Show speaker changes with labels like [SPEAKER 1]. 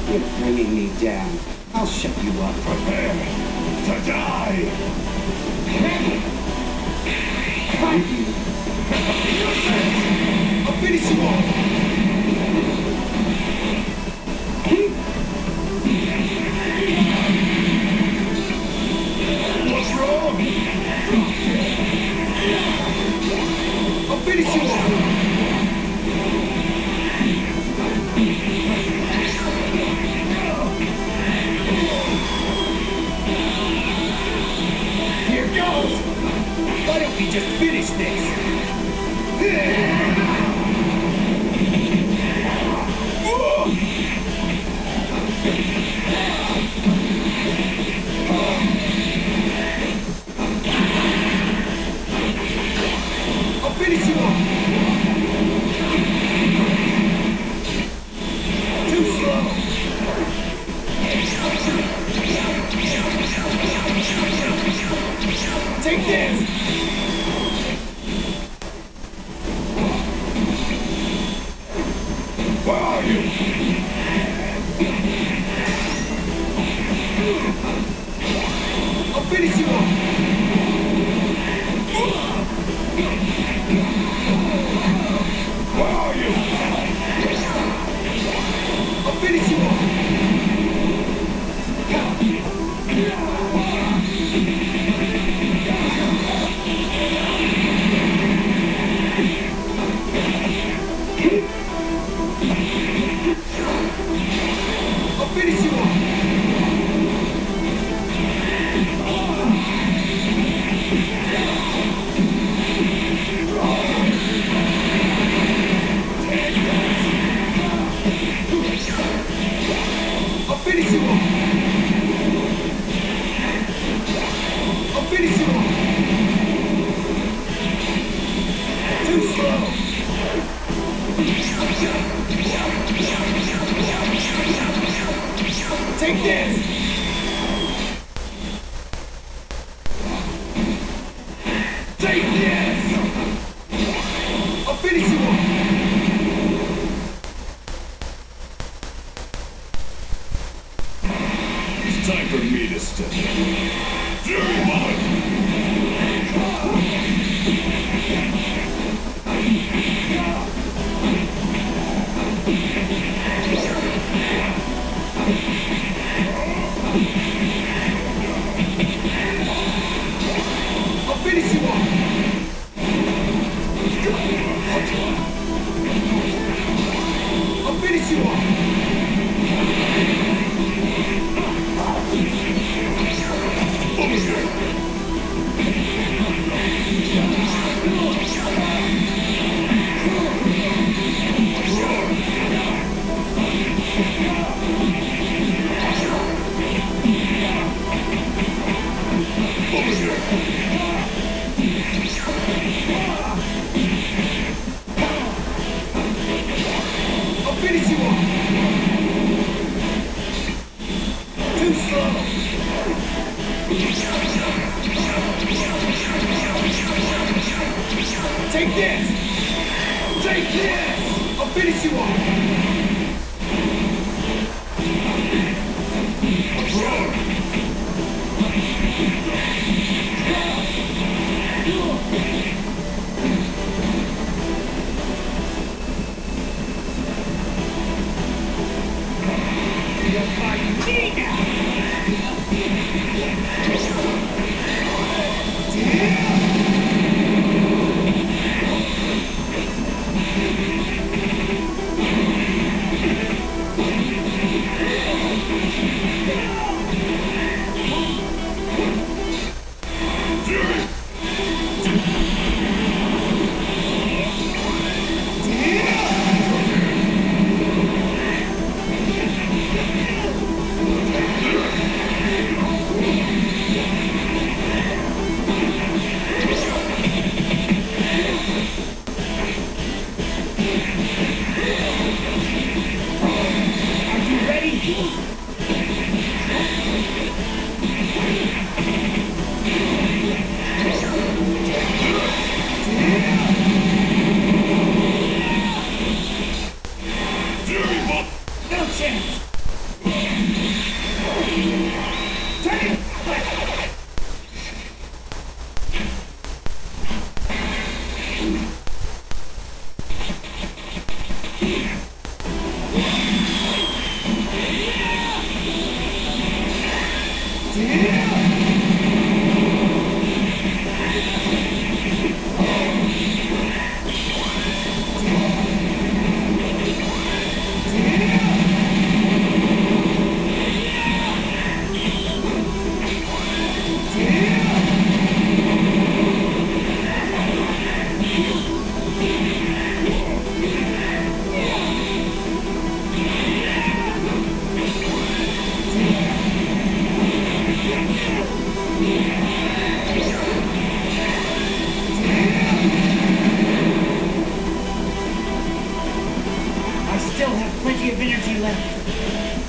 [SPEAKER 1] You're bringing me down. I'll shut you up.
[SPEAKER 2] Prepare to die!
[SPEAKER 1] Fight you.
[SPEAKER 2] I'll finish you off! What's wrong? I'll finish you off! Here goes! Why don't we just finish this? I'll finish you off! Too slow! Take this! Where are you? I'll finish you off! Where are you? I'll finish you off! I'll finish you off! I'll finish you off! I'll finish you off! Too slow! Take this! Take this! I'll finish you off! It's time for me to step in. Fury Moment! I'll finish you off! I'll finish you off! Over here! Over here! I'll finish you off! Too slow! Take this! Take this! I'll finish you off! What's wrong? You're fighting me now!
[SPEAKER 1] I still have plenty of energy left.